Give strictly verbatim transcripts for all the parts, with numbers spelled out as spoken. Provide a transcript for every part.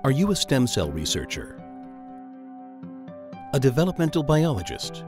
Are you a stem cell researcher? A developmental biologist?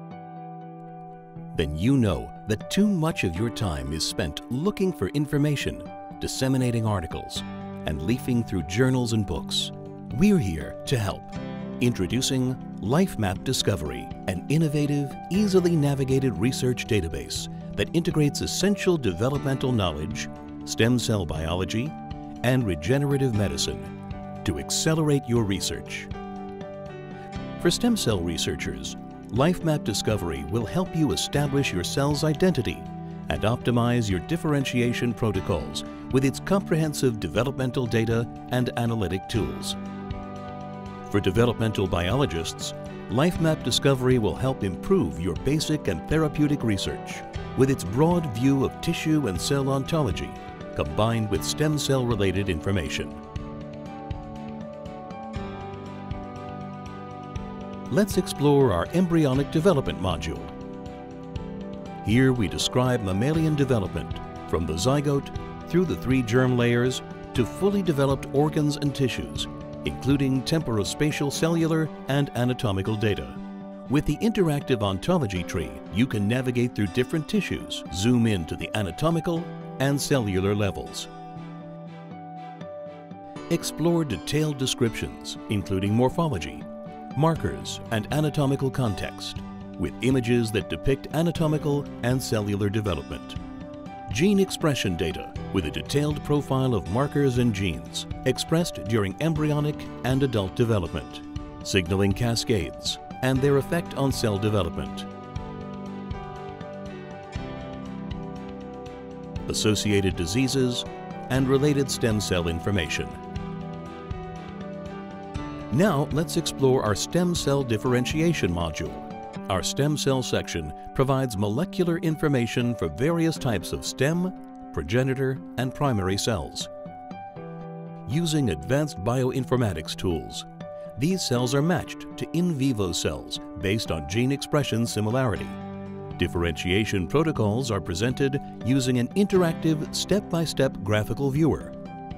Then you know that too much of your time is spent looking for information, disseminating articles, and leafing through journals and books. We're here to help. Introducing LifeMap Discovery, an innovative, easily navigated research database that integrates essential developmental knowledge, stem cell biology, and regenerative medicine to accelerate your research. For stem cell researchers, LifeMap Discovery will help you establish your cell's identity and optimize your differentiation protocols with its comprehensive developmental data and analytic tools. For developmental biologists, LifeMap Discovery will help improve your basic and therapeutic research with its broad view of tissue and cell ontology combined with stem cell-related information. Let's explore our embryonic development module. Here we describe mammalian development from the zygote through the three germ layers to fully developed organs and tissues, including temporospatial cellular and anatomical data. With the interactive ontology tree, you can navigate through different tissues, zoom in to the anatomical and cellular levels. Explore detailed descriptions, including morphology, markers, and anatomical context, with images that depict anatomical and cellular development. Gene expression data with a detailed profile of markers and genes expressed during embryonic and adult development, signaling cascades and their effect on cell development. Associated diseases and related stem cell information. Now let's explore our stem cell differentiation module. Our stem cell section provides molecular information for various types of stem, progenitor, and primary cells. Using advanced bioinformatics tools, these cells are matched to in vivo cells based on gene expression similarity. Differentiation protocols are presented using an interactive step-by-step graphical viewer,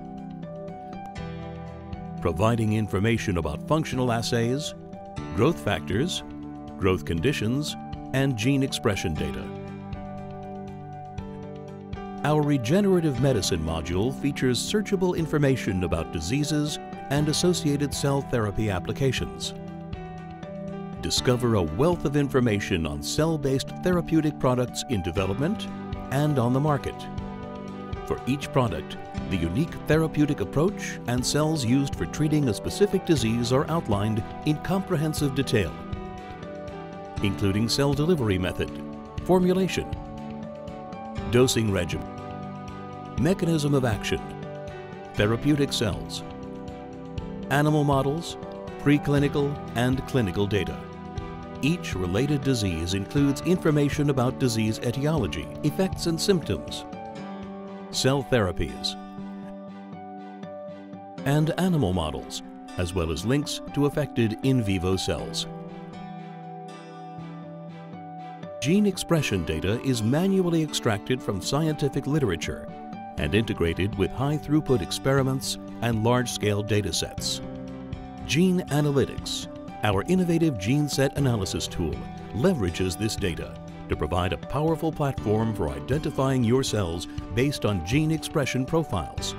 providing information about functional assays, growth factors, growth conditions, and gene expression data. Our regenerative medicine module features searchable information about diseases and associated cell therapy applications. Discover a wealth of information on cell-based therapeutic products in development and on the market. For each product, the unique therapeutic approach and cells used for treating a specific disease are outlined in comprehensive detail, including cell delivery method, formulation, dosing regimen, mechanism of action, therapeutic cells, animal models, preclinical and clinical data. Each related disease includes information about disease etiology, effects and symptoms, cell therapies, and animal models, as well as links to affected in vivo cells. Gene expression data is manually extracted from scientific literature and integrated with high-throughput experiments and large-scale data sets. Gene Analytics, our innovative gene set analysis tool, leverages this data to provide a powerful platform for identifying your cells based on gene expression profiles.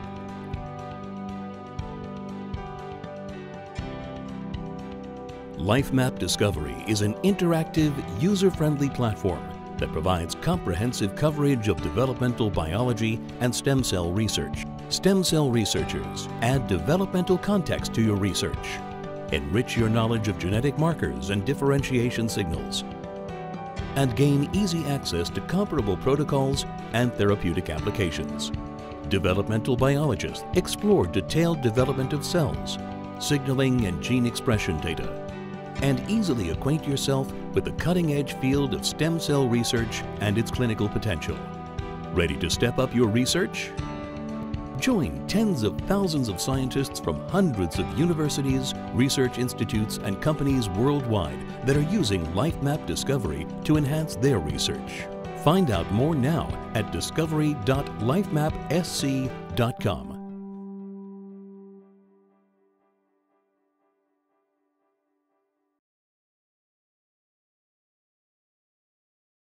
LifeMap Discovery is an interactive, user-friendly platform that provides comprehensive coverage of developmental biology and stem cell research. Stem cell researchers add developmental context to your research, enrich your knowledge of genetic markers and differentiation signals, and gain easy access to comparable protocols and therapeutic applications. Developmental biologists explore detailed development of cells, signaling and gene expression data, and easily acquaint yourself with the cutting-edge field of stem cell research and its clinical potential. Ready to step up your research? Join tens of thousands of scientists from hundreds of universities, research institutes, and companies worldwide that are using LifeMap Discovery to enhance their research. Find out more now at discovery dot lifemap s c dot com.